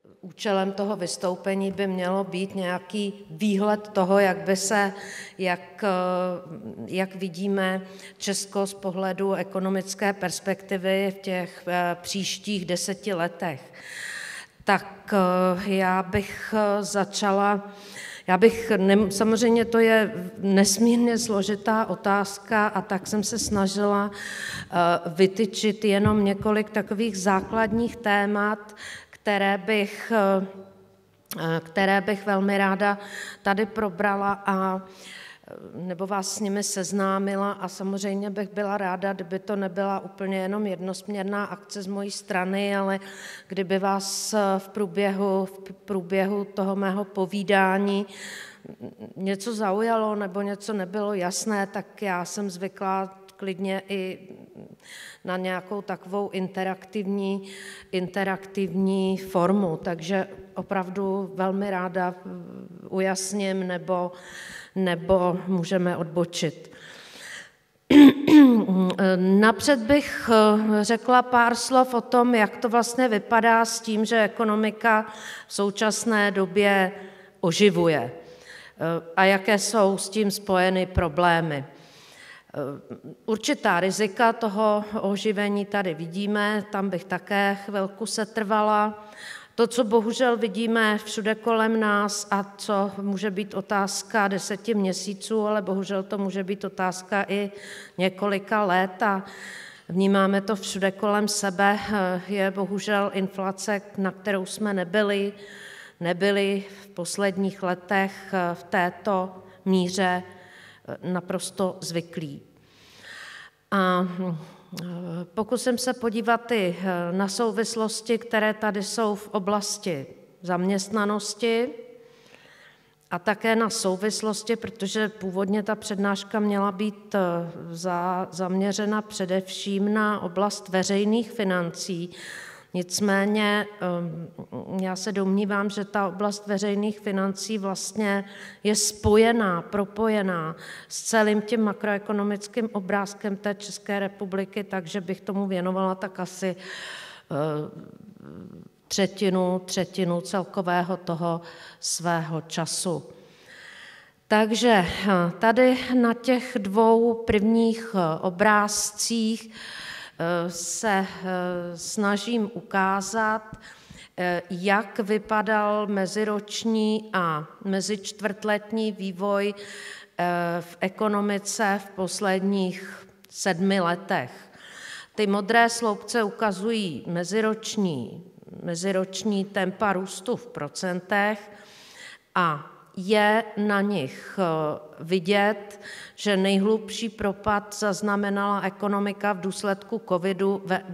Účelem toho vystoupení by mělo být nějaký výhled toho, jak vidíme Česko z pohledu ekonomické perspektivy v těch příštích 10 letech. Tak já bych začala, samozřejmě to je nesmírně složitá otázka a tak jsem se snažila vytyčit jenom několik takových základních témat, které bych velmi ráda tady probrala nebo vás s nimi seznámila a samozřejmě bych byla ráda, kdyby to nebyla úplně jenom jednosměrná akce z mojí strany, ale kdyby vás v průběhu toho mého povídání něco zaujalo nebo něco nebylo jasné, tak já jsem zvyklá klidně i na nějakou takovou interaktivní formu, takže opravdu velmi ráda ujasním nebo můžeme odbočit. Napřed bych řekla pár slov o tom, jak to vlastně vypadá s tím, že ekonomika v současné době oživuje a jaké jsou s tím spojeny problémy. Určitá rizika toho oživení tady vidíme, tam bych také chvilku setrvala. To, co bohužel vidíme všude kolem nás a co může být otázka 10 měsíců, ale bohužel to může být otázka i několika let a vnímáme to všude kolem sebe, je bohužel inflace, na kterou jsme nebyli v posledních letech v této míře naprosto zvyklí. A pokusím se podívat i na souvislosti, které tady jsou v oblasti zaměstnanosti a také na souvislosti, protože původně ta přednáška měla být zaměřena především na oblast veřejných financí. Nicméně já se domnívám, že ta oblast veřejných financí vlastně je spojená, propojená s celým tím makroekonomickým obrázkem té České republiky, takže bych tomu věnovala tak asi třetinu celkového toho svého času. Takže tady na těch dvou prvních obrázcích se snažím ukázat, jak vypadal meziroční a mezičtvrtletní vývoj v ekonomice v posledních 7 letech. Ty modré sloupce ukazují meziroční tempa růstu v procentech a je na nich vidět, že nejhlubší propad zaznamenala ekonomika v důsledku covidu ve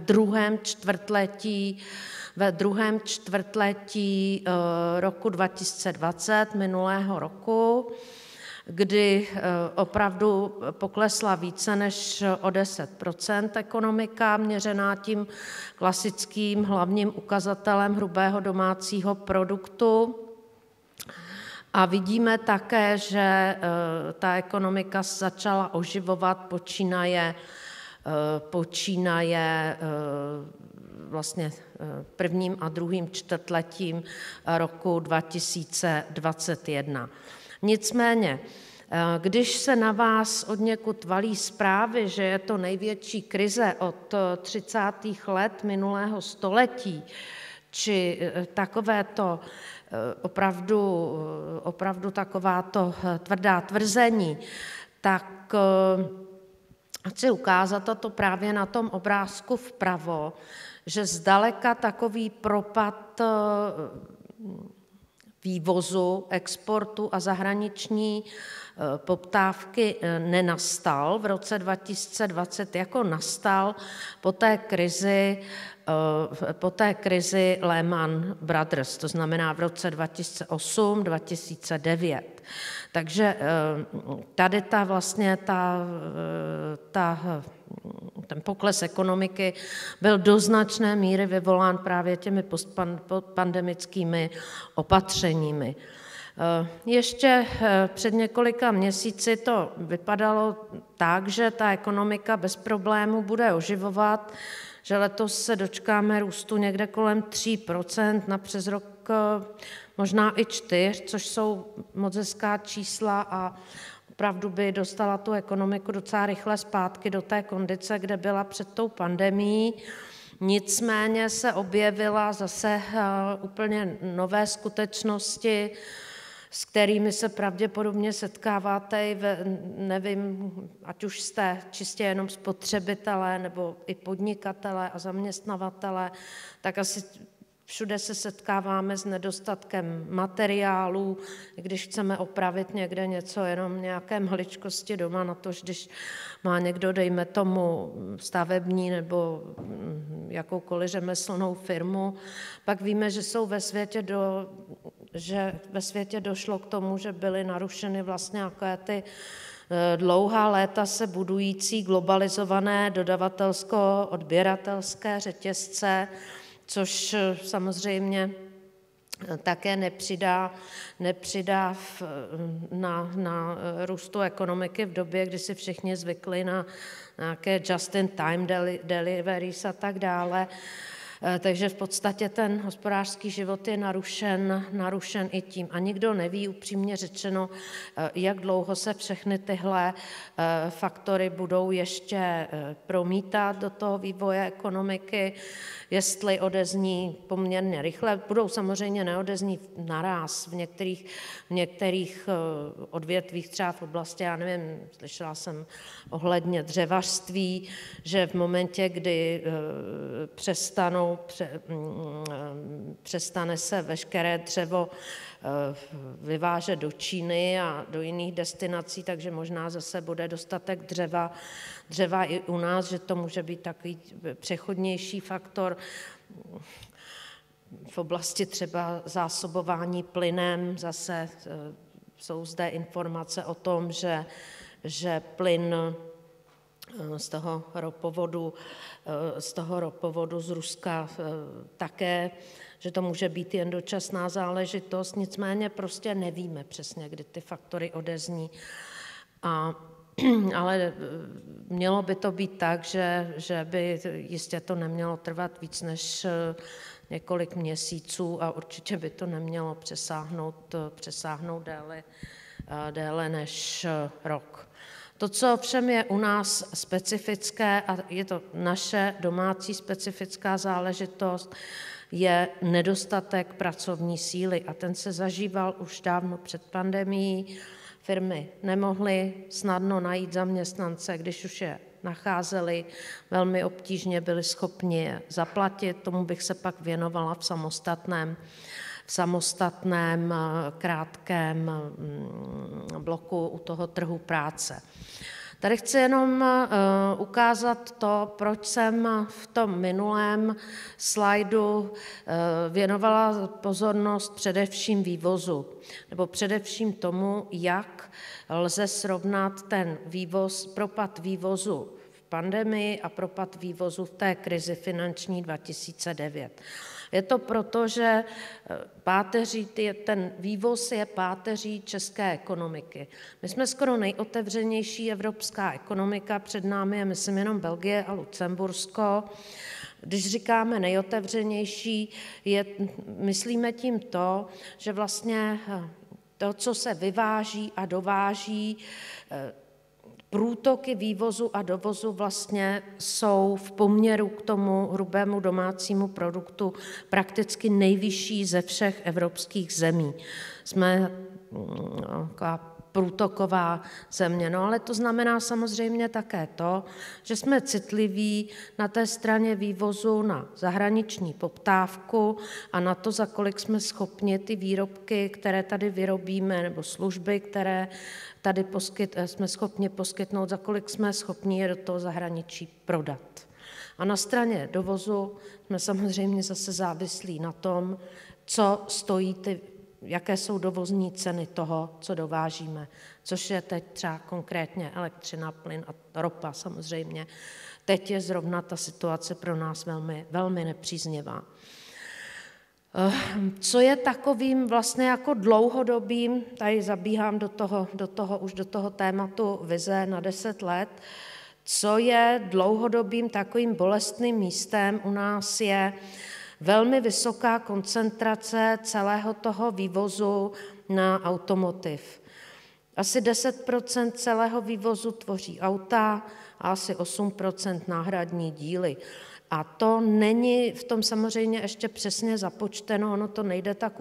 druhém čtvrtletí roku 2020, minulého roku, kdy opravdu poklesla více než o 10% ekonomika, měřená tím klasickým hlavním ukazatelem hrubého domácího produktu. A vidíme také, že ta ekonomika začala oživovat počínaje vlastně prvním a druhým čtvrtletím roku 2021. Nicméně, když se na vás odněkud valí zprávy, že je to největší krize od 30. let minulého století, či takovéto opravdu takováto tvrdá tvrzení, tak chci ukázat, a to právě na tom obrázku vpravo, že zdaleka takový propad vývozu, exportu a zahraniční poptávky nenastal v roce 2020, jako nastal po té krizi Lehman Brothers, to znamená v roce 2008-2009. Takže tady ten pokles ekonomiky byl do značné míry vyvolán právě těmi postpandemickými opatřeními. Ještě před několika měsíci to vypadalo tak, že ta ekonomika bez problémů bude oživovat, že letos se dočkáme růstu někde kolem 3%, na přes rok možná i 4, což jsou moc hezká čísla a opravdu by dostala tu ekonomiku docela rychle zpátky do té kondice, kde byla před tou pandemií. Nicméně se objevila zase úplně nové skutečnosti, s kterými se pravděpodobně setkáváte, nevím, ať už jste čistě jenom spotřebitelé nebo i podnikatelé a zaměstnavatele, tak asi všude se setkáváme s nedostatkem materiálů, když chceme opravit někde něco, jenom nějaké maličkosti doma, na to, když má někdo, dejme tomu, stavební nebo jakoukoliv řemeslnou firmu. Pak víme, že ve světě došlo k tomu, že byly narušeny vlastně nějaké ty dlouhá léta se budující globalizované dodavatelsko-odběratelské řetězce, což samozřejmě také nepřidá na růstu ekonomiky v době, kdy si všichni zvykli na nějaké just-in-time deliveries a tak dále. Takže v podstatě ten hospodářský život je narušen i tím. A nikdo neví, upřímně řečeno, jak dlouho se všechny tyhle faktory budou ještě promítat do toho vývoje ekonomiky, jestli odezní poměrně rychle. Budou samozřejmě neodezní naráz v některých odvětvích, třeba v oblasti, já nevím, slyšela jsem ohledně dřevařství, že v momentě, kdy přestane se veškeré dřevo vyvážet do Číny a do jiných destinací, takže možná zase bude dostatek dřeva i u nás, že to může být takový přechodnější faktor. V oblasti třeba zásobování plynem zase jsou zde informace o tom, že plyn z toho ropovodu z Ruska také, že to může být jen dočasná záležitost, nicméně prostě nevíme přesně, kdy ty faktory odezní. Ale mělo by to být tak, že by jistě to nemělo trvat víc než několik měsíců a určitě by to nemělo přesáhnout déle než rok. To, co ovšem je u nás specifické, a je to naše domácí specifická záležitost, je nedostatek pracovní síly. A ten se zažíval už dávno před pandemií. Firmy nemohly snadno najít zaměstnance, když už je nacházeli, velmi obtížně byli schopni je zaplatit. Tomu bych se pak věnovala v samostatném krátkém bloku u toho trhu práce. Tady chci jenom ukázat to, proč jsem v tom minulém slajdu věnovala pozornost především vývozu, nebo především tomu, jak lze srovnat ten propad vývozu v pandemii a propad vývozu v té krizi finanční 2009. Je to proto, že ten vývoz je páteří české ekonomiky. My jsme skoro nejotevřenější evropská ekonomika, před námi je, myslím, jenom Belgie a Lucembursko. Když říkáme nejotevřenější, myslíme tím to, že vlastně to, co se vyváží a dováží, průtoky vývozu a dovozu vlastně jsou v poměru k tomu hrubému domácímu produktu prakticky nejvyšší ze všech evropských zemí. Jsme taková průtoková země. No ale to znamená samozřejmě také to, že jsme citliví na té straně vývozu na zahraniční poptávku a na to, za kolik jsme schopni ty výrobky, které tady vyrobíme, nebo služby, které tady jsme schopni poskytnout, za kolik jsme schopni je do toho zahraničí prodat. A na straně dovozu jsme samozřejmě zase závislí na tom, co stojí jaké jsou dovozní ceny toho, co dovážíme, což je teď třeba konkrétně elektřina, plyn a ropa samozřejmě. Teď je zrovna ta situace pro nás velmi, velmi nepříznivá. Co je takovým vlastně jako dlouhodobým, tady zabíhám do toho tématu vize na 10 let, co je dlouhodobým takovým bolestným místem u nás je velmi vysoká koncentrace celého toho vývozu na automotiv. Asi 10% celého vývozu tvoří auta a asi 8% náhradní díly. A to není v tom samozřejmě ještě přesně započteno, ono to nejde tak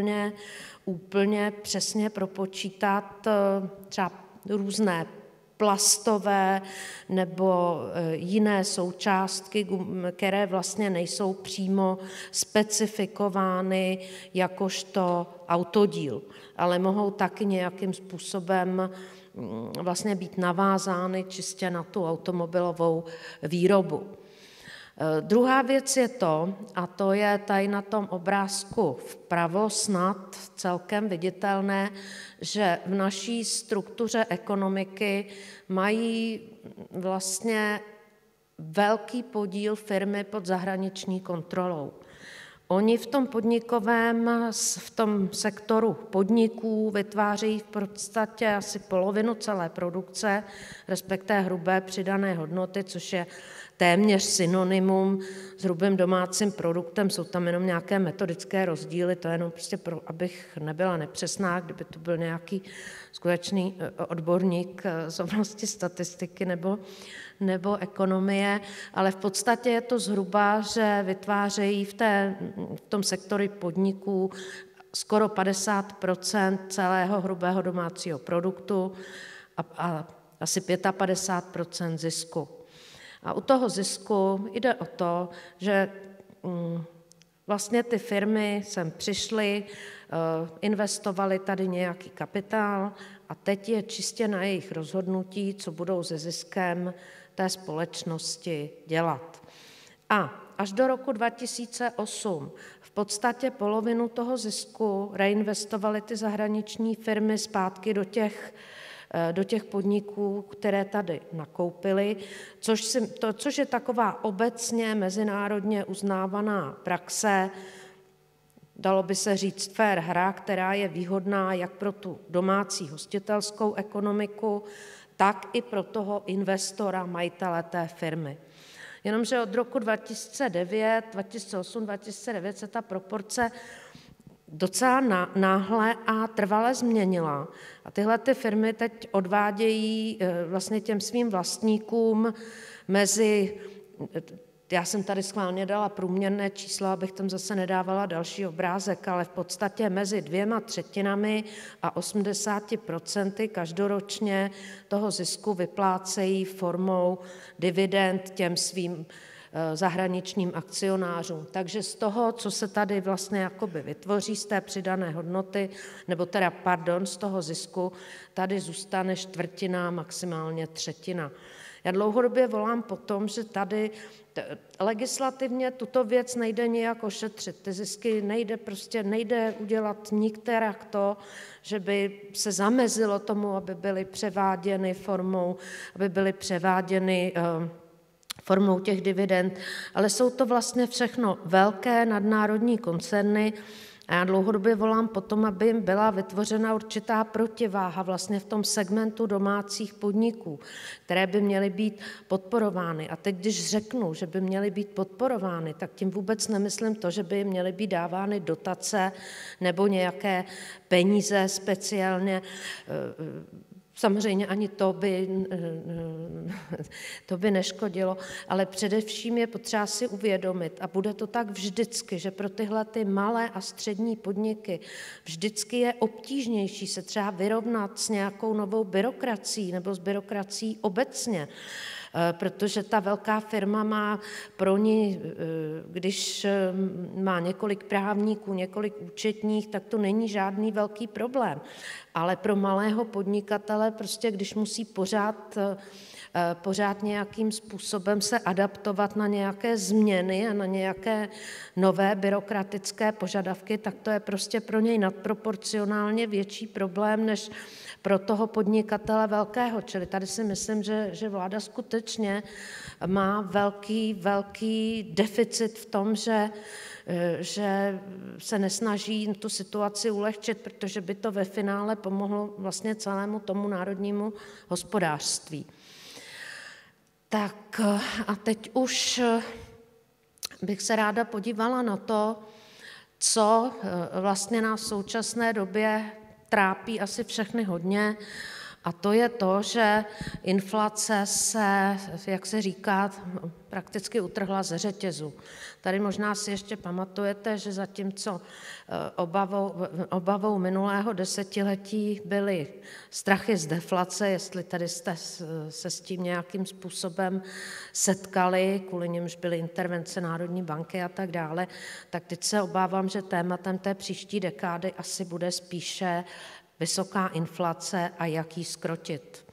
úplně přesně propočítat, třeba různé plastové nebo jiné součástky, které vlastně nejsou přímo specifikovány jakožto autodíl, ale mohou taky nějakým způsobem vlastně být navázány čistě na tu automobilovou výrobu. Druhá věc je to, a to je tady na tom obrázku vpravo snad celkem viditelné, že v naší struktuře ekonomiky mají vlastně velký podíl firmy pod zahraniční kontrolou. Oni v tom podnikovém, v tom sektoru podniků vytvářejí v podstatě asi polovinu celé produkce, respektive hrubé přidané hodnoty, což je téměř synonymum s hrubým domácím produktem, jsou tam jenom nějaké metodické rozdíly, to je jenom prostě abych nebyla nepřesná, kdyby to byl nějaký skutečný odborník z oblasti statistiky nebo ekonomie, ale v podstatě je to zhruba, že vytvářejí v tom sektoru podniků skoro 50% celého hrubého domácího produktu a asi 55% zisku. A u toho zisku jde o to, že vlastně ty firmy sem přišly, investovaly tady nějaký kapitál a teď je čistě na jejich rozhodnutí, co budou se ziskem té společnosti dělat. A až do roku 2008 v podstatě polovinu toho zisku reinvestovaly ty zahraniční firmy zpátky do těch podniků, které tady nakoupily, což je taková obecně mezinárodně uznávaná praxe, dalo by se říct fair hra, která je výhodná jak pro tu domácí hostitelskou ekonomiku, tak i pro toho investora, majitele té firmy. Jenomže od roku 2008, 2009 se ta proporce docela náhle a trvale změnila. A tyhle ty firmy teď odvádějí vlastně těm svým vlastníkům já jsem tady schválně dala průměrné číslo, abych tam zase nedávala další obrázek, ale v podstatě mezi 2/3 a 80% každoročně toho zisku vyplácejí formou dividend těm svým zahraničním akcionářům. Takže z toho, co se tady vlastně jakoby vytvoří z té přidané hodnoty, z toho zisku, tady zůstane 1/4, maximálně 1/3. Já dlouhodobě volám po tom, že tady legislativně tuto věc nejde nijak ošetřit. Ty zisky nejde udělat nikterak to, že by se zamezilo tomu, aby byly převáděny formou těch dividend, ale jsou to vlastně všechno velké nadnárodní koncerny a já dlouhodobě volám potom, aby jim byla vytvořena určitá protiváha vlastně v tom segmentu domácích podniků, které by měly být podporovány. A teď, když řeknu, že by měly být podporovány, tak tím vůbec nemyslím to, že by jim měly být dávány dotace nebo nějaké peníze speciálně. Samozřejmě ani to by neškodilo, ale především je potřeba si uvědomit, a bude to tak vždycky, že pro tyhle ty malé a střední podniky vždycky je obtížnější se třeba vyrovnat s nějakou novou byrokracií nebo s byrokracií obecně, protože ta velká firma má pro ní, když má několik právníků, několik účetních, tak to není žádný velký problém. Ale pro malého podnikatele, prostě když musí pořád nějakým způsobem se adaptovat na nějaké změny a na nějaké nové byrokratické požadavky, tak to je prostě pro něj nadproporcionálně větší problém než pro toho podnikatele velkého. Čili tady si myslím, že vláda skutečně má velký deficit v tom, že se nesnaží tu situaci ulehčit, protože by to ve finále pomohlo vlastně celému tomu národnímu hospodářství. Tak a teď už bych se ráda podívala na to, co vlastně nás v současné době trápí asi všechny hodně, a to je to, že inflace se, jak se říká, prakticky utrhla ze řetězu. Tady možná si ještě pamatujete, že zatímco obavou minulého desetiletí byly strachy z deflace, jestli tady jste se s tím nějakým způsobem setkali, kvůli němž byly intervence Národní banky a tak dále, tak teď se obávám, že tématem té příští dekády asi bude spíše vysoká inflace a jak ji zkrotit.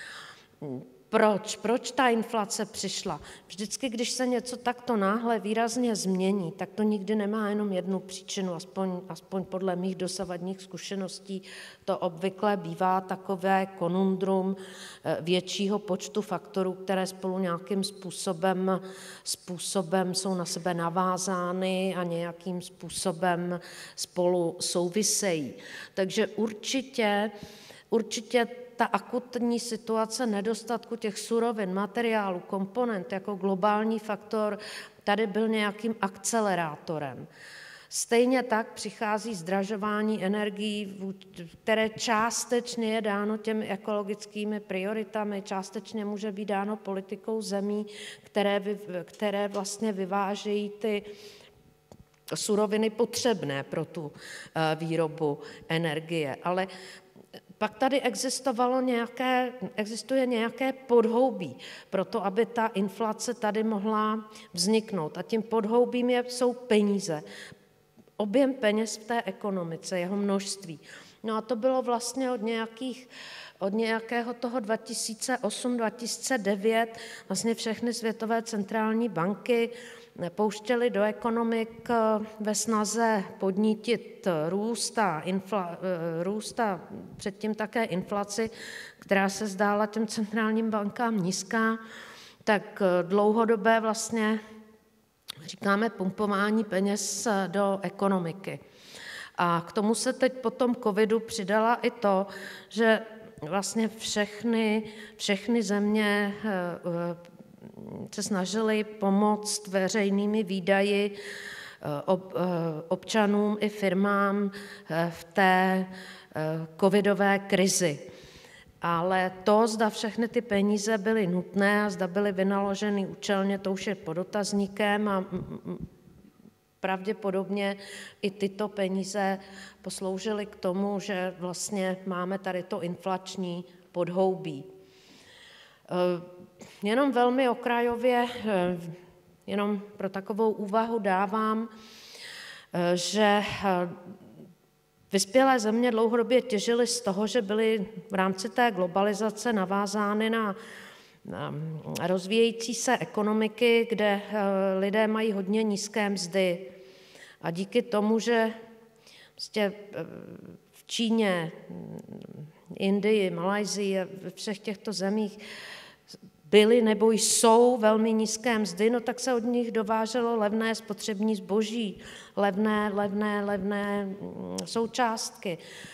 Proč ta inflace přišla? Vždycky, když se něco takto náhle výrazně změní, tak to nikdy nemá jenom jednu příčinu, aspoň podle mých dosavadních zkušeností to obvykle bývá takové konundrum většího počtu faktorů, které spolu nějakým způsobem jsou na sebe navázány a nějakým způsobem spolu souvisejí. Takže určitě ta akutní situace nedostatku těch surovin, materiálů, komponent jako globální faktor tady byl nějakým akcelerátorem. Stejně tak přichází zdražování energií, které částečně je dáno těmi ekologickými prioritami, částečně může být dáno politikou zemí, které vlastně vyvážejí ty suroviny potřebné pro tu výrobu energie. Ale pak tady existuje nějaké podhoubí pro to, aby ta inflace tady mohla vzniknout. A tím podhoubím jsou peníze. Objem peněz v té ekonomice, jeho množství. No a to bylo vlastně od nějakého toho 2008-2009 vlastně všechny světové centrální banky pouštěly do ekonomik ve snaze podnítit růst a předtím také inflaci, která se zdála těm centrálním bankám nízká, tak dlouhodobé vlastně říkáme pumpování peněz do ekonomiky. A k tomu se teď po tom covidu přidala i to, že vlastně všechny země se snažili pomoct veřejnými výdaji občanům i firmám v té covidové krizi. Ale to, zda všechny ty peníze byly nutné a zda byly vynaloženy účelně, to už je pod otazníkem a pravděpodobně i tyto peníze posloužily k tomu, že vlastně máme tady to inflační podhoubí. Jenom velmi okrajově, jenom pro takovou úvahu dávám, že vyspělé země dlouhodobě těžily z toho, že byly v rámci té globalizace navázány na rozvíjející se ekonomiky, kde lidé mají hodně nízké mzdy. A díky tomu, že prostě v Číně, Indii, Malajsii a ve všech těchto zemích byly nebo jsou velmi nízké mzdy, no tak se od nich dováželo levné spotřební zboží, levné součástky,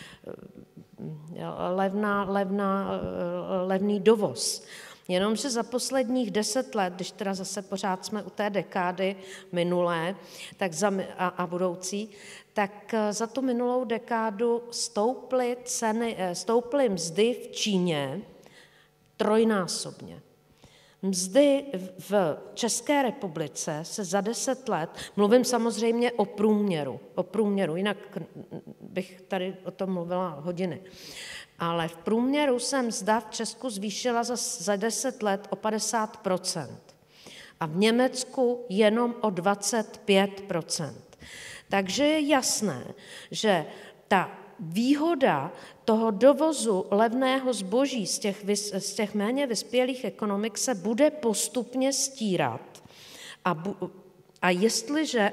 levný dovoz. Jenomže za posledních 10 let, když teda zase pořád jsme u té dekády minulé a budoucí, tak za tu minulou dekádu stouply mzdy v Číně trojnásobně. Mzdy v České republice se za 10 let, mluvím samozřejmě o průměru, jinak bych tady o tom mluvila hodiny, ale v průměru se mzda v Česku zvýšila za 10 let o 50% a v Německu jenom o 25%. Takže je jasné, že ta výhoda toho dovozu levného zboží z těch méně vyspělých ekonomik se bude postupně stírat. A jestliže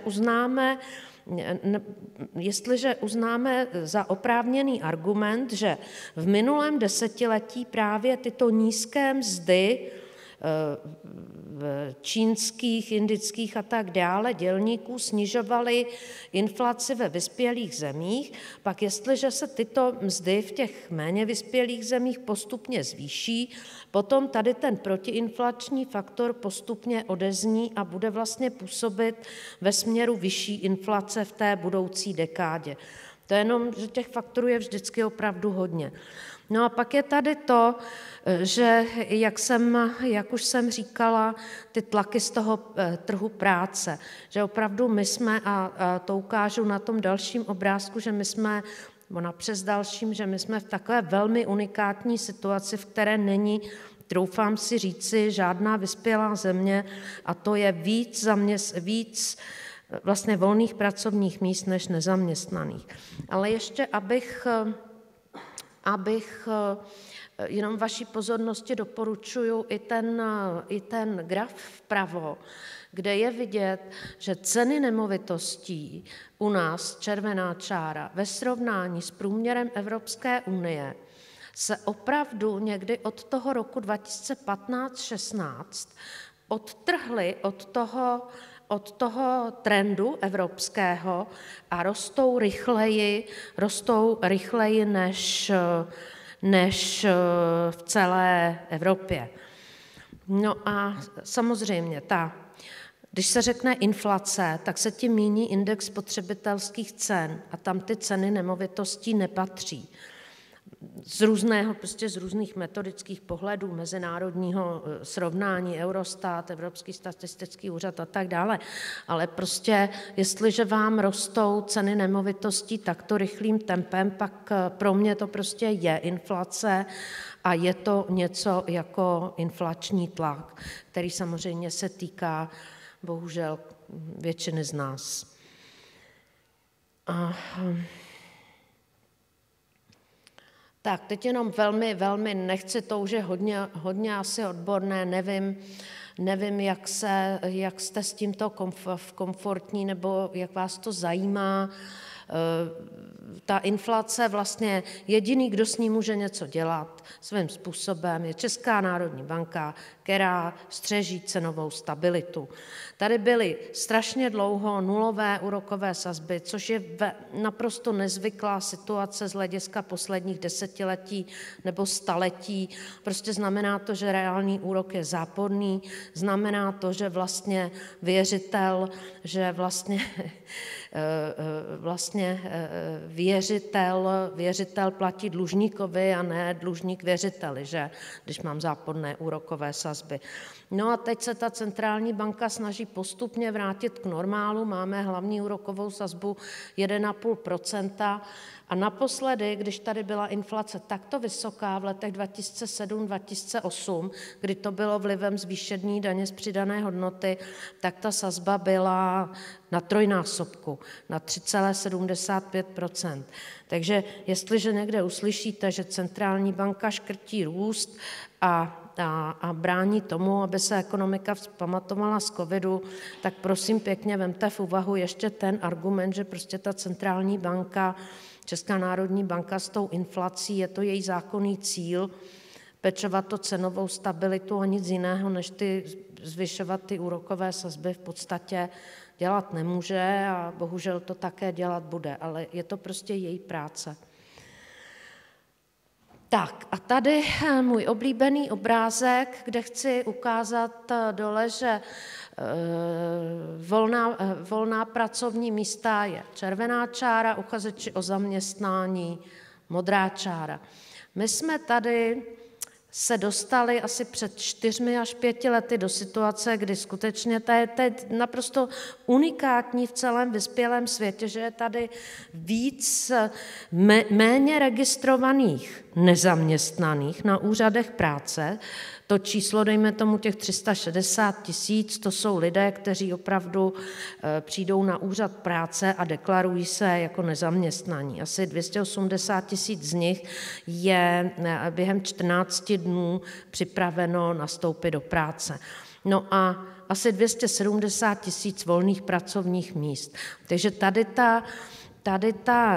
uznáme za oprávněný argument, že v minulém desetiletí právě tyto nízké mzdy čínských, indických a tak dále dělníků snižovaly inflaci ve vyspělých zemích, pak jestliže se tyto mzdy v těch méně vyspělých zemích postupně zvýší, potom tady ten protiinflační faktor postupně odezní a bude vlastně působit ve směru vyšší inflace v té budoucí dekádě. To je jenom, že těch faktorů je vždycky opravdu hodně. No a pak je tady to, že jak už jsem říkala, ty tlaky z toho trhu práce, že opravdu my jsme, a to ukážu na tom dalším obrázku, že my jsme, napřes dalším, že my jsme v takové velmi unikátní situaci, v které není, troufám si říci, žádná vyspělá země, a to je víc vlastně volných pracovních míst než nezaměstnaných. Ale ještě, abych jenom vaší pozornosti doporučuju i ten graf vpravo, kde je vidět, že ceny nemovitostí u nás, červená čára, ve srovnání s průměrem Evropské unie se opravdu někdy od toho roku 2015-16 odtrhly od toho trendu evropského a rostou rychleji než v celé Evropě. No a samozřejmě když se řekne inflace, tak se tím míní index spotřebitelských cen a tam ty ceny nemovitostí nepatří. Z různých metodických pohledů, mezinárodního srovnání, Eurostat, Evropský statistický úřad a tak dále. Ale prostě, jestliže vám rostou ceny nemovitostí takto rychlým tempem, pak pro mě to prostě je inflace a je to něco jako inflační tlak, který samozřejmě se týká bohužel většiny z nás. Tak, teď jenom velmi nechci, to už je hodně asi odborné, nevím, jak jste s tímto komfortní, nebo jak vás to zajímá. Ta inflace vlastně jediný, kdo s ní může něco dělat svým způsobem, je Česká národní banka, která střeží cenovou stabilitu. Tady byly strašně dlouho nulové úrokové sazby, což je naprosto nezvyklá situace z hlediska posledních desetiletí nebo staletí. Prostě znamená to, že reálný úrok je záporný, znamená to, že vlastně věřitel platí dlužníkovi a ne dlužník věřiteli, že, když mám záporné úrokové sazby. No a teď se ta centrální banka snaží postupně vrátit k normálu, máme hlavní úrokovou sazbu 1,5%. A naposledy, když tady byla inflace takto vysoká v letech 2007-2008, kdy to bylo vlivem zvýšení daně z přidané hodnoty, tak ta sazba byla na trojnásobku, na 3,75%. Takže jestliže někde uslyšíte, že centrální banka škrtí růst a brání tomu, aby se ekonomika vzpamatovala z covidu, tak prosím pěkně vemte v úvahu ještě ten argument, že prostě ta centrální banka, Česká národní banka s tou inflací, je to její zákonný cíl, pečovat to cenovou stabilitu a nic jiného, než zvyšovat ty úrokové sazby v podstatě dělat nemůže a bohužel to také dělat bude, ale je to prostě její práce. Tak a tady můj oblíbený obrázek, kde chci ukázat dole, že volná pracovní místa je červená čára, uchazeči o zaměstnání, modrá čára. My jsme tady se dostali asi před 4 až 5 lety do situace, kdy skutečně to je naprosto unikátní v celém vyspělém světě, že je tady víc méně registrovaných nezaměstnaných na úřadech práce. To číslo, dejme tomu těch 360 000, to jsou lidé, kteří opravdu přijdou na úřad práce a deklarují se jako nezaměstnaní. Asi 280 000 z nich je během 14 dnů připraveno nastoupit do práce. No a asi 270 000 volných pracovních míst. Takže tady ta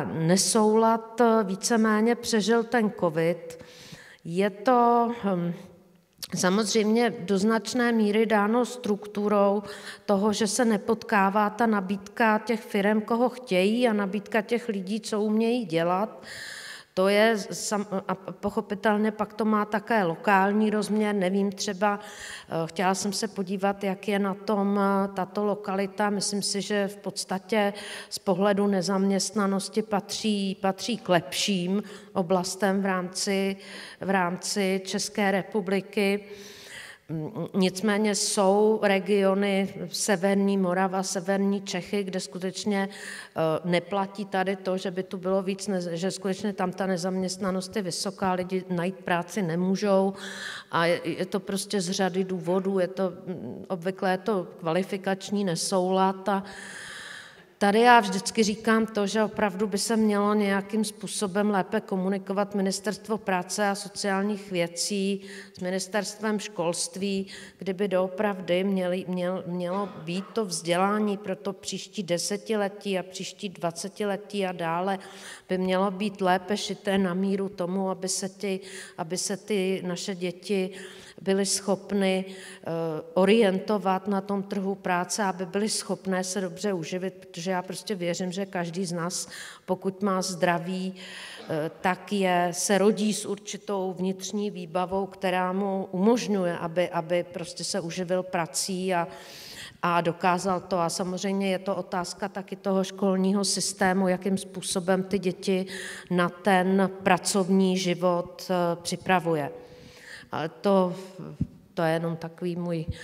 nesoulad víceméně přežil ten covid. Je to samozřejmě do značné míry dáno strukturou toho, že se nepotkává ta nabídka těch firem, koho chtějí, a nabídka těch lidí, co umějí dělat. To je, a pochopitelně pak to má také lokální rozměr, nevím, třeba chtěla jsem se podívat, jak je na tom tato lokalita, myslím si, že v podstatě z pohledu nezaměstnanosti patří k lepším oblastem v rámci České republiky. Nicméně jsou regiony severní Morava, severní Čechy, kde skutečně neplatí tady to, že by tu bylo víc, že skutečně tam ta nezaměstnanost je vysoká, lidi najít práci nemůžou a je to prostě z řady důvodů, obvykle je to kvalifikační nesoulad a tady já vždycky říkám to, že opravdu by se mělo nějakým způsobem lépe komunikovat Ministerstvo práce a sociálních věcí s Ministerstvem školství, kdyby doopravdy mělo být to vzdělání pro to příští desetiletí a příští 20letí a dále by mělo být lépe šité na míru tomu, aby se ty naše děti byly schopny orientovat na tom trhu práce, aby byly schopné se dobře uživit, protože já prostě věřím, že každý z nás, pokud má zdraví, tak se rodí s určitou vnitřní výbavou, která mu umožňuje, aby prostě se uživil prací a dokázal to. A samozřejmě je to otázka taky toho školního systému, jakým způsobem ty děti na ten pracovní život připravuje. Ale to je jenom takový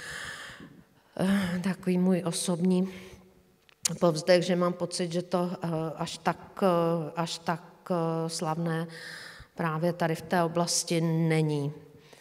můj osobní povzdech, že mám pocit, že to až tak slavné právě tady v té oblasti není.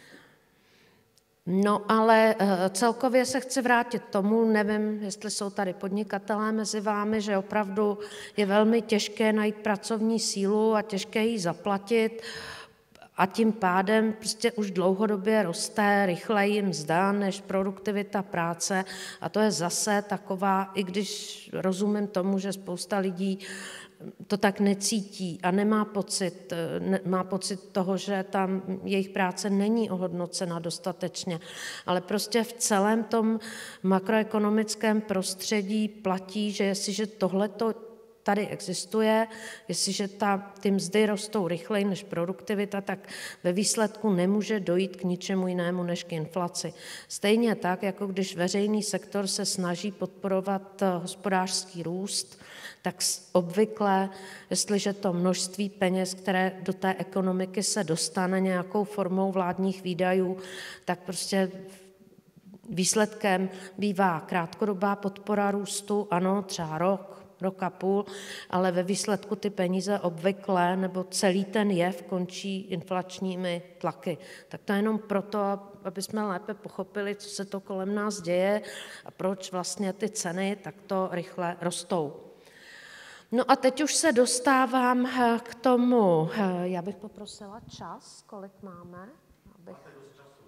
No ale celkově se chci vrátit tomu, nevím, jestli jsou tady podnikatelé mezi vámi, že opravdu je velmi těžké najít pracovní sílu a těžké ji zaplatit, a tím pádem prostě už dlouhodobě roste rychleji mzda než produktivita práce a to je zase taková, i když rozumím tomu, že spousta lidí to tak necítí a má pocit toho, že tam jejich práce není ohodnocena dostatečně, ale prostě v celém tom makroekonomickém prostředí platí, že jestliže tohleto tady existuje, jestliže ty mzdy rostou rychleji než produktivita, tak ve výsledku nemůže dojít k ničemu jinému než k inflaci. Stejně tak, jako když veřejný sektor se snaží podporovat hospodářský růst, tak obvykle, jestliže to množství peněz, které do té ekonomiky se dostane nějakou formou vládních výdajů, tak prostě výsledkem bývá krátkodobá podpora růstu, ano, třeba rok a půl, ale ve výsledku ty peníze obvykle nebo celý ten jev končí inflačními tlaky. Tak to je jenom proto, aby jsme lépe pochopili, co se to kolem nás děje a proč vlastně ty ceny takto rychle rostou. No a teď už se dostávám k tomu, já bych poprosila čas, kolik máme? Máte dost času.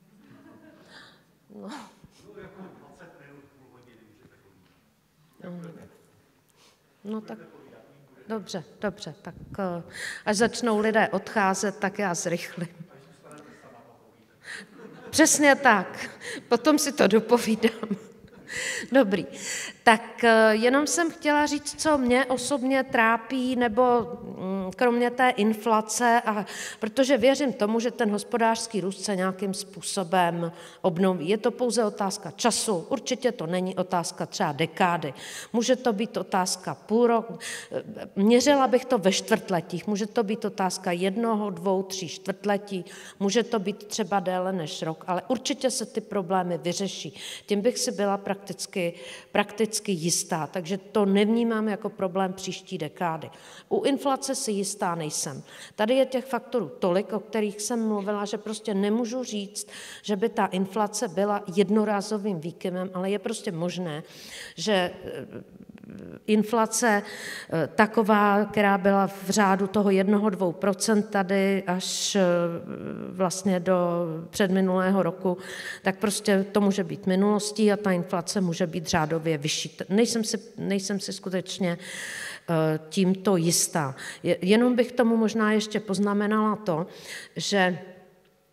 No. Jako 20 minut, půl hodiny můžete povídat. No tak, dobře, tak až začnou lidé odcházet, tak já zrychlím. Přesně tak, potom si to dopovídám. Dobrý, tak jenom jsem chtěla říct, co mě osobně trápí, nebo kromě té inflace, protože věřím tomu, že ten hospodářský růst se nějakým způsobem obnoví. Je to pouze otázka času, určitě to není otázka třeba dekády. Může to být otázka půl roku, měřila bych to ve čtvrtletích, může to být otázka 1, 2, 3 čtvrtletí, může to být třeba déle než rok, ale určitě se ty problémy vyřeší. Tím bych si byla prakticky jistá, takže to nevnímám jako problém příští dekády. U inflace si jistá nejsem. Tady je těch faktorů tolik, o kterých jsem mluvila, že prostě nemůžu říct, že by ta inflace byla jednorázovým výkyvem, ale je prostě možné, že inflace taková, která byla v řádu toho 1-2% tady až vlastně do předminulého roku, tak prostě to může být minulostí a ta inflace může být řádově vyšší. Nejsem si skutečně tímto jistá. Jenom bych tomu možná ještě poznamenala to, že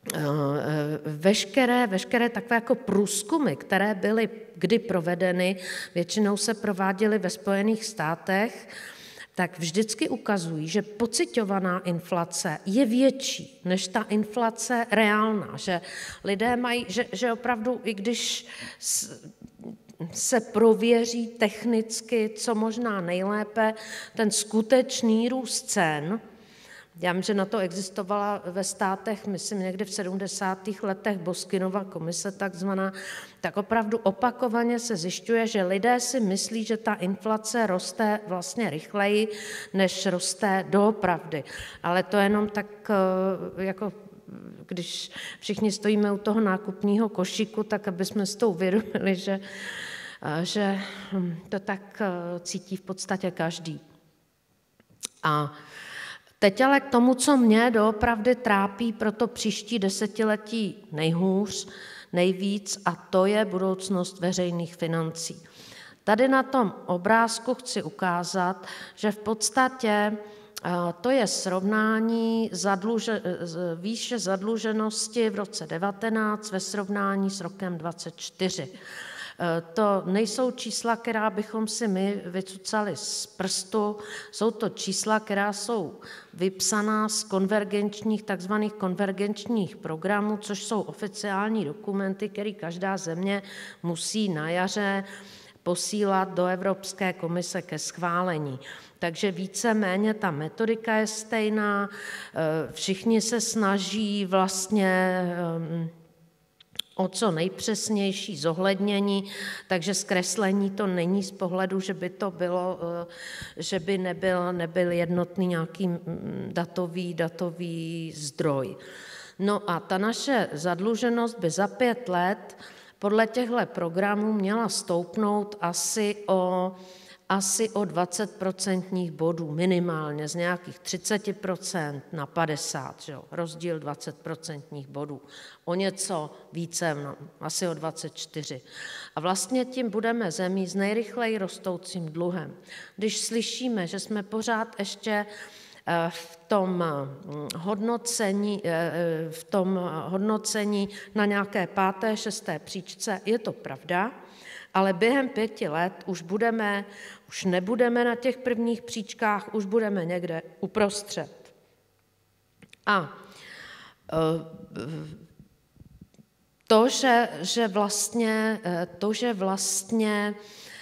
veškeré takové jako průzkumy, které byly kdy provedeny, většinou se prováděly ve Spojených státech, tak vždycky ukazují, že pociťovaná inflace je větší než ta inflace reálná, že lidé mají, že opravdu, i když se prověří technicky, co možná nejlépe, ten skutečný růst cen. Já vím, že na to existovala ve státech, myslím někdy v 70. letech Boskinova komise takzvaná, tak opravdu opakovaně se zjišťuje, že lidé si myslí, že ta inflace roste vlastně rychleji, než roste doopravdy. Ale to jenom tak jako když všichni stojíme u toho nákupního košíku, tak aby jsme si to uvědomili, že to tak cítí v podstatě každý. A teď ale k tomu, co mě doopravdy trápí pro to příští desetiletí nejvíc, a to je budoucnost veřejných financí. Tady na tom obrázku chci ukázat, že v podstatě to je srovnání výše zadluženosti v roce 19 ve srovnání s rokem 24. To nejsou čísla, která bychom si my vycucali z prstu, jsou to čísla, která jsou vypsaná z takzvaných konvergenčních programů, což jsou oficiální dokumenty, které každá země musí na jaře posílat do Evropské komise ke schválení. Takže víceméně ta metodika je stejná, všichni se snaží vlastně o co nejpřesnější zohlednění, takže zkreslení to není z pohledu, že by to bylo, že by nebyl jednotný nějaký datový zdroj. No a ta naše zadluženost by za 5 let podle těchto programů měla stoupnout asi o 20% bodů minimálně, z nějakých 30% na 50%, že? Rozdíl 20% bodů. O něco více, asi o 24. A vlastně tím budeme zemí s nejrychleji rostoucím dluhem. Když slyšíme, že jsme pořád ještě v tom hodnocení na nějaké 5., 6. příčce, je to pravda, ale během 5 let už nebudeme na těch prvních příčkách, už budeme někde uprostřed. A to, že vlastně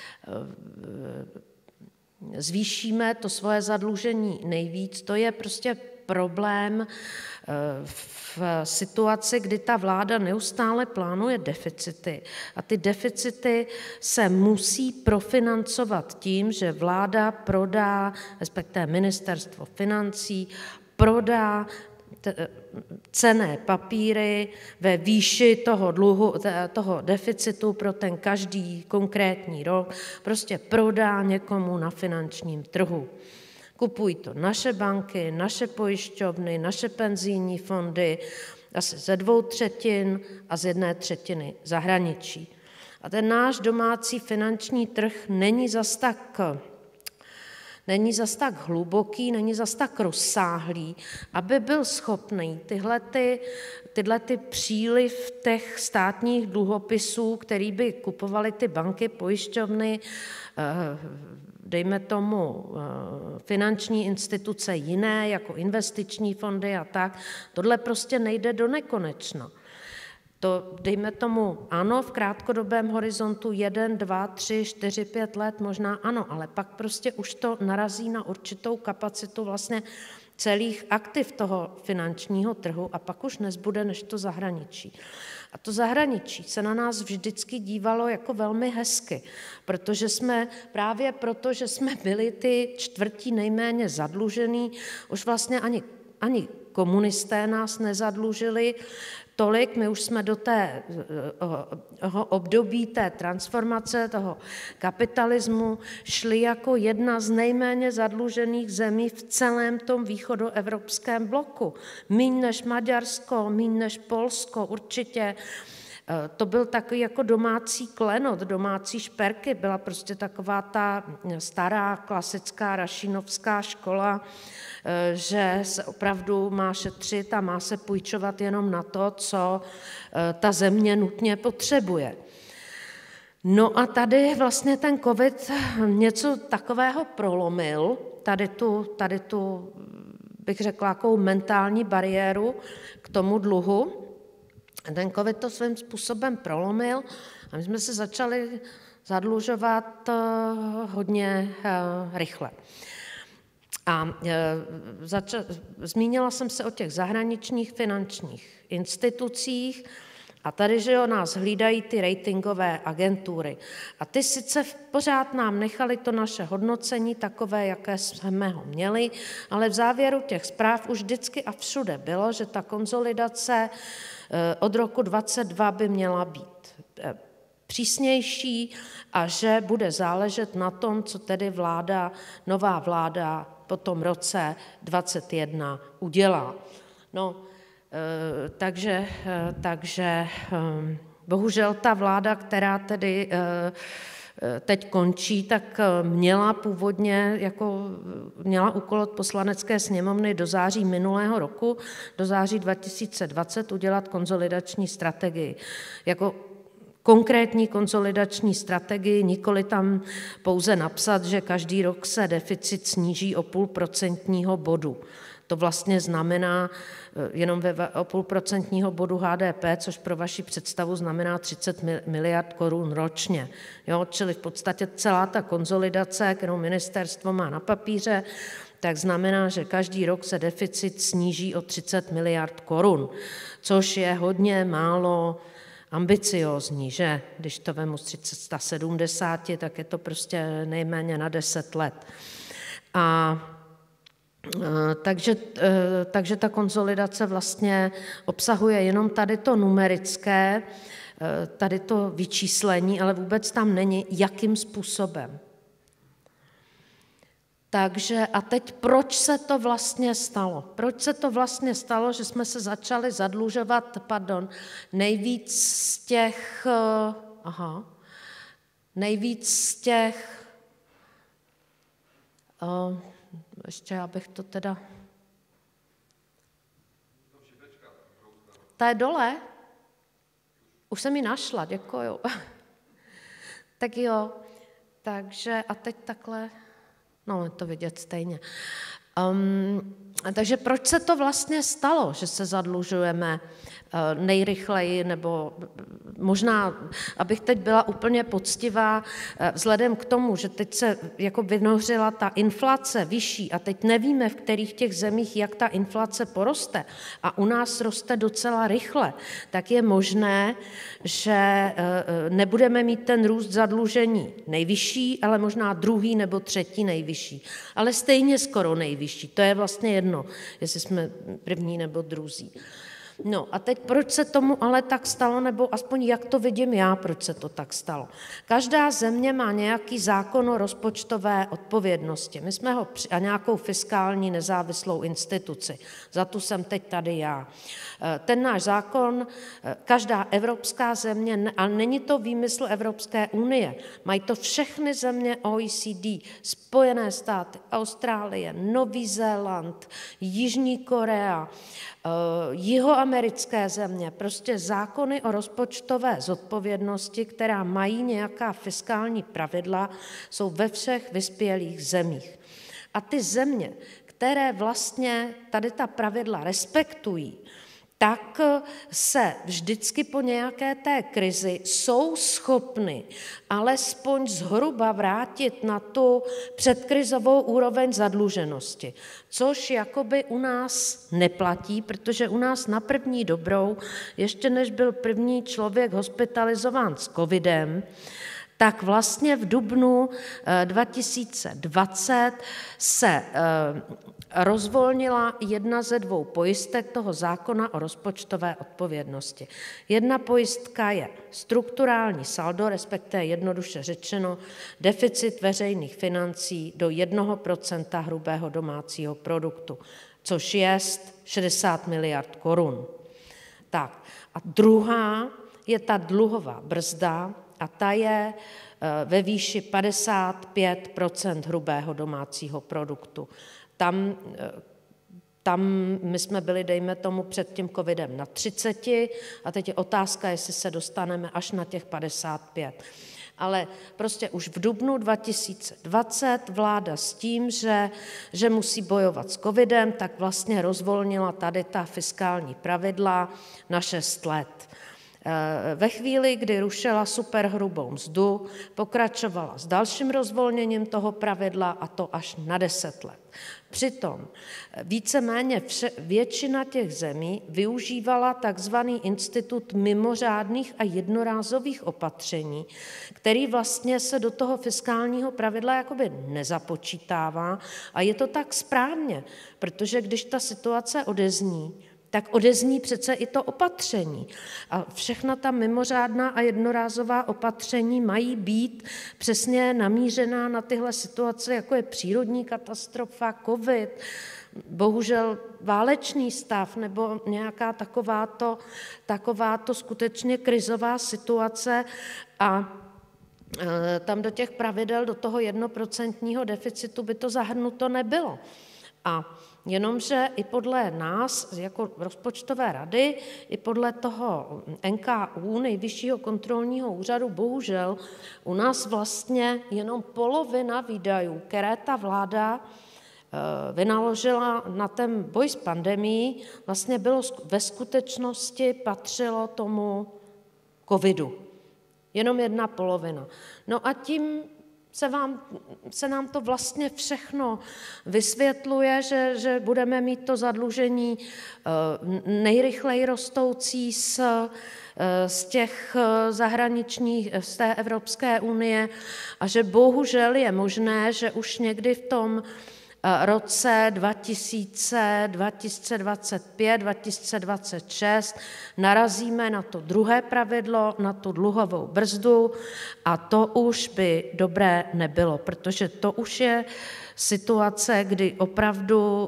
zvýšíme to svoje zadlužení nejvíc, to je prostě problém v situaci, kdy ta vláda neustále plánuje deficity. A ty deficity se musí profinancovat tím, že vláda prodá, respektive ministerstvo financí, prodá cenné papíry ve výši toho deficitu pro ten každý konkrétní rok, prostě prodá někomu na finančním trhu. Kupují to naše banky, naše pojišťovny, naše penzijní fondy, asi ze 2/3 a z 1/3 zahraničí. A ten náš domácí finanční trh není zas tak hluboký, není zas tak rozsáhlý, aby byl schopný tyhle příliv těch státních dluhopisů, který by kupovaly ty banky, pojišťovny, dejme tomu finanční instituce jiné, jako investiční fondy a tak, tohle prostě nejde do nekonečna. To, dejme tomu, ano, v krátkodobém horizontu 1, 2, 3, 4, 5 let možná ano, ale pak prostě už to narazí na určitou kapacitu vlastně celých aktiv toho finančního trhu a pak už nezbude než to zahraničí. A to zahraničí se na nás vždycky dívalo jako velmi hezky, protože jsme byli ty čtvrtí nejméně zadlužený, už vlastně ani komunisté nás nezadlužili tolik, my už jsme do toho období té transformace, toho kapitalismu šli jako jedna z nejméně zadlužených zemí v celém tom východoevropském bloku. Míň než Maďarsko, míň než Polsko, určitě To byl takový jako domácí klenot, domácí šperky, byla prostě taková ta stará klasická rašinovská škola, že se opravdu má šetřit a má se půjčovat jenom na to, co ta země nutně potřebuje. No a tady vlastně ten covid něco takového prolomil, tady tu bych řekla, jakou mentální bariéru k tomu dluhu. Ten covid to svým způsobem prolomil a my jsme se začali zadlužovat hodně rychle. A zmínila jsem se o těch zahraničních finančních institucích a tady, že nás hlídají ty ratingové agentury. A ty sice pořád nám nechali to naše hodnocení takové, jaké jsme ho měli, ale v závěru těch zpráv už vždycky a všude bylo, že ta konsolidace od roku 2022 by měla být přísnější a že bude záležet na tom, co tedy nová vláda po tom roce 2021 udělá. No, takže bohužel ta vláda, která tedy teď končí, tak měla původně měla úkol od Poslanecké sněmovny do září minulého roku, do září 2020 udělat konsolidační strategii. Jako konkrétní konsolidační strategii, nikoli tam pouze napsat, že každý rok se deficit sníží o 0,5% bodu. To vlastně znamená jenom o 0,5% bodu HDP, což pro vaši představu znamená 30 miliard korun ročně. Jo? Čili v podstatě celá ta konsolidace, kterou ministerstvo má na papíře, tak znamená, že každý rok se deficit sníží o 30 miliard korun, což je hodně málo ambiciózní, že? Když to vemu z 370, tak je to prostě nejméně na 10 let. Takže ta konsolidace vlastně obsahuje jenom tady to numerické, tady to vyčíslení, ale vůbec tam není, jakým způsobem. Takže a teď proč se to vlastně stalo? Proč se to vlastně stalo, že jsme se začali zadlužovat, nejvíc z těch, ještě abych to teda, ta je dole, už jsem ji našla, děkuju. Tak jo, takže a teď takhle, no je to vidět stejně. Takže proč se to vlastně stalo, že se zadlužujeme nejrychleji, nebo možná, abych teď byla úplně poctivá, vzhledem k tomu, že teď se jako vynořila ta inflace vyšší a teď nevíme, v kterých těch zemích, jak ta inflace poroste a u nás roste docela rychle, tak je možné, že nebudeme mít ten růst zadlužení nejvyšší, ale možná druhý nebo třetí nejvyšší, ale stejně skoro nejvyšší. To je vlastně jedno, jestli jsme první nebo druzí. No a teď proč se tomu ale tak stalo, nebo aspoň jak to vidím já, proč se to tak stalo. Každá země má nějaký zákon o rozpočtové odpovědnosti. My jsme ho a nějakou fiskální nezávislou instituci. Za tu jsem teď tady já. Ten náš zákon, každá evropská země, a není to výmysl Evropské unie, mají to všechny země OECD, Spojené státy, Austrálie, Nový Zéland, Jižní Korea, jihoamerické země, prostě zákony o rozpočtové zodpovědnosti, která mají nějaká fiskální pravidla, jsou ve všech vyspělých zemích. A ty země, které vlastně tady ta pravidla respektují, tak se vždycky po nějaké té krizi jsou schopny alespoň zhruba vrátit na tu předkrizovou úroveň zadluženosti, což jakoby u nás neplatí, protože u nás na první dobrou, ještě než byl první člověk hospitalizován s covidem, tak vlastně v dubnu 2020 se rozvolnila jedna ze dvou pojistek toho zákona o rozpočtové odpovědnosti. Jedna pojistka je strukturální saldo, respektive jednoduše řečeno deficit veřejných financí do 1% hrubého domácího produktu, což je 60 miliard korun. Tak a druhá je ta dluhová brzda a ta je ve výši 55% hrubého domácího produktu. Tam my jsme byli, dejme tomu, před tím covidem na 30 a teď je otázka, jestli se dostaneme až na těch 55. Ale prostě už v dubnu 2020 vláda s tím, že musí bojovat s covidem, tak vlastně rozvolnila tady ta fiskální pravidla na 6 let. Ve chvíli, kdy rušila superhrubou mzdu, pokračovala s dalším rozvolněním toho pravidla a to až na 10 let. Přitom víceméně většina těch zemí využívala takzvaný institut mimořádných a jednorázových opatření, který vlastně se do toho fiskálního pravidla jakoby nezapočítává a je to tak správně, protože když ta situace odezní, tak odezní přece i to opatření. A všechna ta mimořádná a jednorázová opatření mají být přesně namířená na tyhle situace, jako je přírodní katastrofa, covid, bohužel válečný stav nebo nějaká takováto skutečně krizová situace a tam do těch pravidel, do toho 1% deficitu by to zahrnuto nebylo. A jenomže i podle nás, jako rozpočtové rady, i podle toho NKÚ, Nejvyššího kontrolního úřadu, bohužel u nás vlastně jenom polovina výdajů, které ta vláda vynaložila na ten boj s pandemií, vlastně bylo ve skutečnosti patřilo tomu covidu. Jenom 1/2. No a tím se nám to vlastně všechno vysvětluje, že budeme mít to zadlužení nejrychleji rostoucí z těch zahraničních, z té Evropské unie a že bohužel je možné, že už někdy v tom roce 2025, 2026 narazíme na to druhé pravidlo, na tu dluhovou brzdu a to už by dobré nebylo, protože to už je situace, kdy opravdu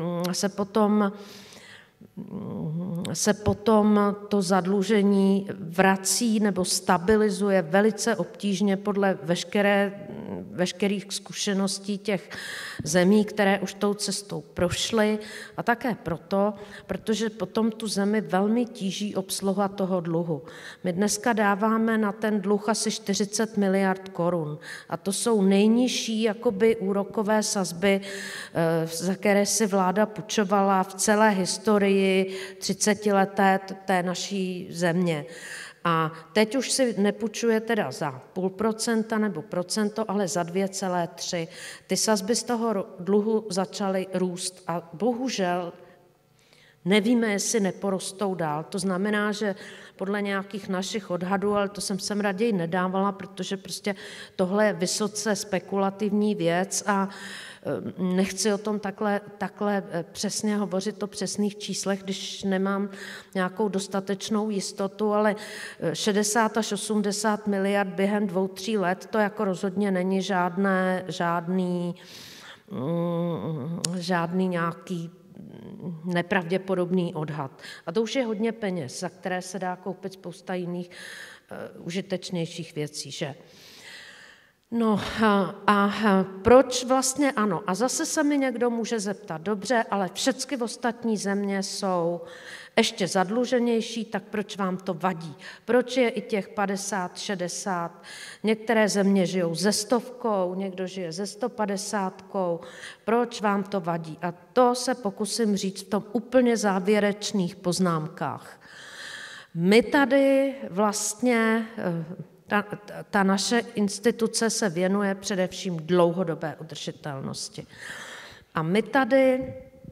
se potom to zadlužení vrací nebo stabilizuje velice obtížně podle veškerých zkušeností těch zemí, které už tou cestou prošly a také proto, protože potom tu zemi velmi tíží obsluha toho dluhu. My dneska dáváme na ten dluh asi 40 miliard korun a to jsou nejnižší jakoby úrokové sazby, za které si vláda půjčovala v celé historii 30leté té naší země. A teď už si nepůjčuje teda za 0,5% nebo procento, ale za 2,3. Ty sazby z toho dluhu začaly růst a bohužel nevíme, jestli neporostou dál. To znamená, že podle nějakých našich odhadů, ale to jsem sem raději nedávala, protože prostě tohle je vysoce spekulativní věc a nechci o tom takhle přesně hovořit o přesných číslech, když nemám nějakou dostatečnou jistotu, ale 60 až 80 miliard během 2-3 let, to jako rozhodně není žádný nějaký nepravděpodobný odhad. A to už je hodně peněz, za které se dá koupit spousta jiných užitečnějších věcí, že? No a proč vlastně ano? A zase se mi někdo může zeptat, dobře, ale všechny ostatní země jsou ještě zadluženější, tak proč vám to vadí? Proč je i těch 50, 60? Některé země žijou ze 100, někdo žije ze 150. Proč vám to vadí? A to se pokusím říct v tom úplně závěrečných poznámkách. My tady vlastně ta naše instituce se věnuje především dlouhodobé udržitelnosti. A my tady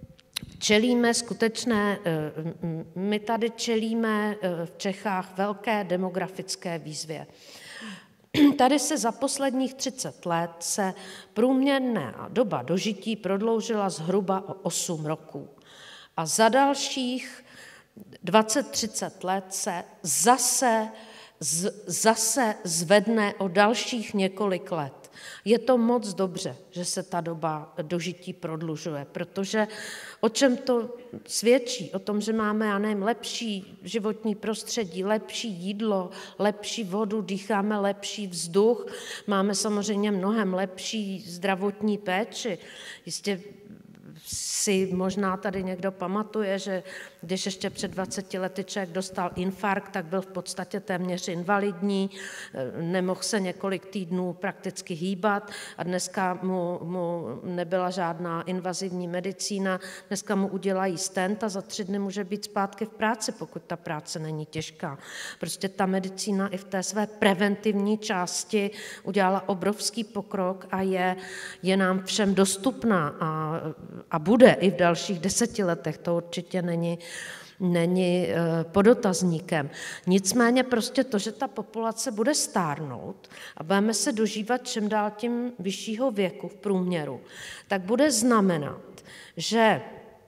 čelíme v Čechách velké demografické výzvě. Tady se za posledních 30 let se průměrná doba dožití prodloužila zhruba o 8 roků. A za dalších 20-30 let se zase zvedne o dalších několik let. Je to moc dobře, že se ta doba dožití prodlužuje, protože o čem to svědčí? O tom, že máme, já nevím, lepší životní prostředí, lepší jídlo, lepší vodu, dýcháme lepší vzduch, máme samozřejmě mnohem lepší zdravotní péči. Jistě si možná tady někdo pamatuje, že když ještě před 20 lety člověk dostal infarkt, tak byl v podstatě téměř invalidní, nemohl se několik týdnů prakticky hýbat a dneska mu nebyla žádná invazivní medicína, dneska mu udělají stent a za 3 dny může být zpátky v práci, pokud ta práce není těžká. Prostě ta medicína i v té své preventivní části udělala obrovský pokrok a je nám všem dostupná a bude i v dalších 10 letech, to určitě není pod otazníkem. Nicméně prostě to, že ta populace bude stárnout a budeme se dožívat čím dál tím vyššího věku v průměru, tak bude znamenat, že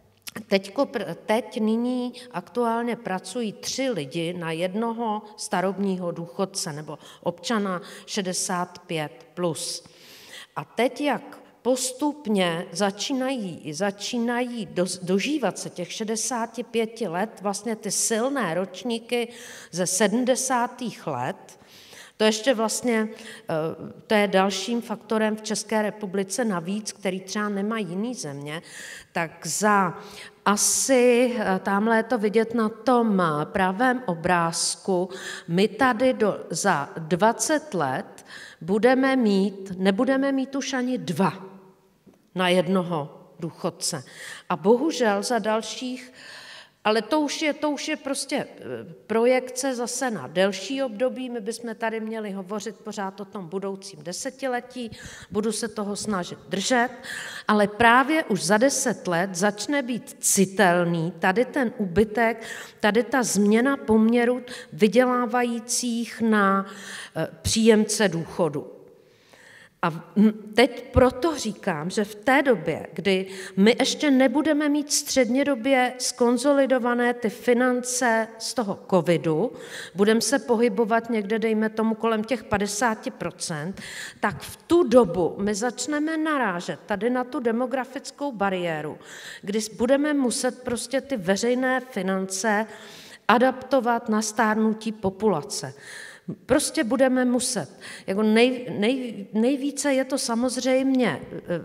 teď nyní aktuálně pracují 3 lidi na jednoho starobního důchodce nebo občana 65+. A teď, jak postupně začínají dožívat se těch 65 let, vlastně ty silné ročníky ze 70. let, to ještě vlastně, to je dalším faktorem v České republice navíc, který třeba nemá jiný země, tak za asi, tamhle je to vidět na tom pravém obrázku, my tady za 20 let nebudeme mít už ani 2 na jednoho důchodce. A bohužel za dalších, ale to už je prostě projekce zase na delší období, my bychom tady měli hovořit pořád o tom budoucím 10letí, budu se toho snažit držet, ale právě už za 10 let začne být citelný tady ten úbytek, tady ta změna poměru vydělávajících na příjemce důchodu. A teď proto říkám, že v té době, kdy my ještě nebudeme mít střednědobě skonsolidované ty finance z toho covidu, budeme se pohybovat někde, dejme tomu, kolem těch 50%, tak v tu dobu my začneme narážet tady na tu demografickou bariéru, kdy budeme muset prostě ty veřejné finance adaptovat na stárnutí populace. Prostě budeme muset. Jako nejvíce je to samozřejmě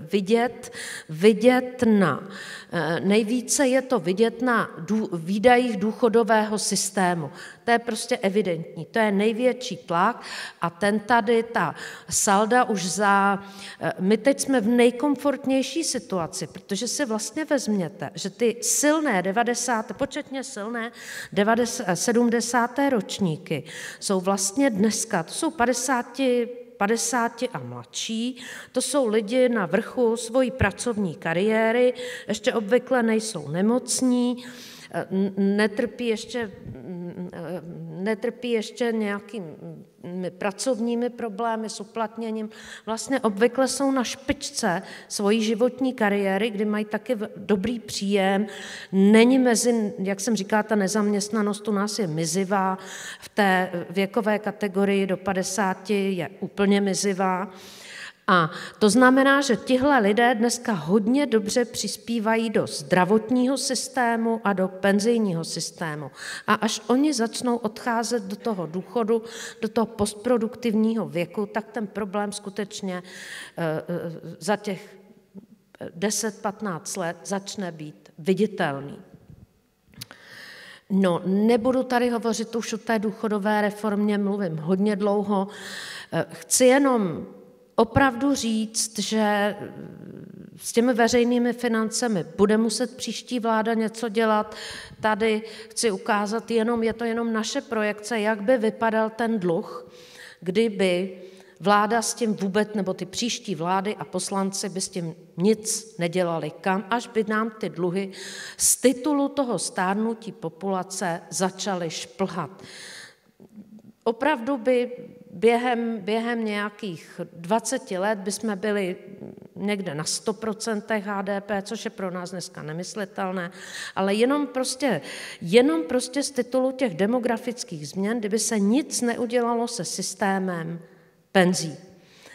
nejvíce je to vidět na výdajích důchodového systému. To je prostě evidentní. To je největší tlak a ta salda už my teď jsme v nejkomfortnější situaci, protože si vlastně vezměte, že ty početně silné 70. ročníky jsou vlastně dneska, to jsou 50 a mladší, to jsou lidi na vrchu svojí pracovní kariéry, ještě obvykle nejsou nemocní, netrpí ještě nějakými pracovními problémy s uplatněním. Vlastně obvykle jsou na špičce svojí životní kariéry, kdy mají taky dobrý příjem. Není jak jsem říkala, ta nezaměstnanost u nás je mizivá, v té věkové kategorii do 50 je úplně mizivá. A to znamená, že tihle lidé dneska hodně dobře přispívají do zdravotního systému a do penzijního systému. A až oni začnou odcházet do toho důchodu, do toho postproduktivního věku, tak ten problém skutečně za těch 10-15 let začne být viditelný. No, nebudu tady hovořit už o té důchodové reformě, mluvím hodně dlouho. Chci jenom opravdu říct, že s těmi veřejnými financemi bude muset příští vláda něco dělat. Tady chci ukázat je to jenom naše projekce, jak by vypadal ten dluh, kdyby vláda s tím vůbec, nebo ty příští vlády a poslanci by s tím nic nedělali. Kam až by nám ty dluhy z titulu toho stárnutí populace začaly šplhat. Opravdu by během nějakých 20 let bychom byli někde na 100% HDP, což je pro nás dneska nemyslitelné, ale jenom prostě z titulu těch demografických změn, kdyby se nic neudělalo se systémem penzí.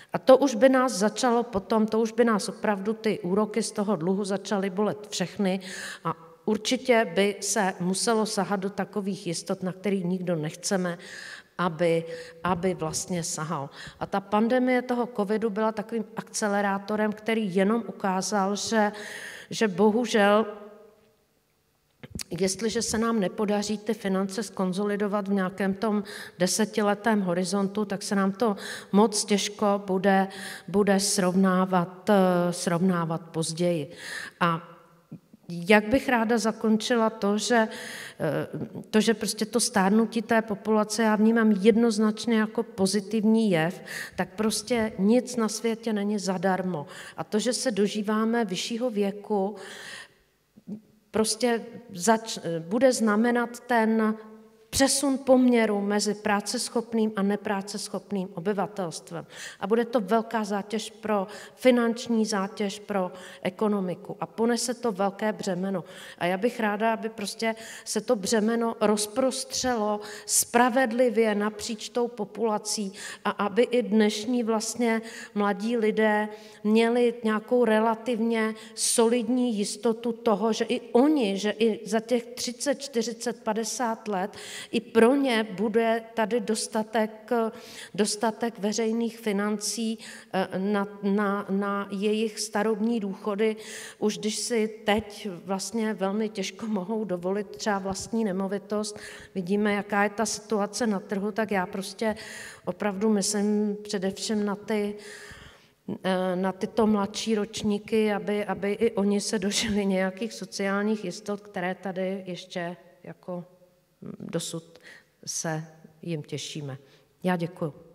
A to už by nás začalo potom, to už by nás opravdu ty úroky z toho dluhu začaly bolet všechny a určitě by se muselo sahat do takových jistot, na kterých nikdo nechceme, aby vlastně sahal. A ta pandemie toho covidu byla takovým akcelerátorem, který jenom ukázal, že bohužel, jestliže se nám nepodaří ty finance skonsolidovat v nějakém tom 10letém horizontu, tak se nám to moc těžko bude srovnávat později. A jak bych ráda zakončila to, že prostě to stárnutí té populace já vnímám jednoznačně jako pozitivní jev, tak prostě nic na světě není zadarmo. A to, že se dožíváme vyššího věku, prostě bude znamenat ten přesun poměru mezi práceschopným a nepráceschopným obyvatelstvem. A bude to velká zátěž finanční zátěž pro ekonomiku a ponese to velké břemeno. A já bych ráda, aby prostě se to břemeno rozprostřelo spravedlivě napříč tou populací a aby i dnešní vlastně mladí lidé měli nějakou relativně solidní jistotu toho, že i oni, že i za těch 30, 40, 50 let i pro ně bude tady dostatek veřejných financí na jejich starobní důchody, už když si teď vlastně velmi těžko mohou dovolit třeba vlastní nemovitost. Vidíme, jaká je ta situace na trhu, tak já prostě opravdu myslím především na tyto mladší ročníky, aby i oni se dožili nějakých sociálních jistot, které tady ještě jako dosud se jim těšíme. Já děkuju.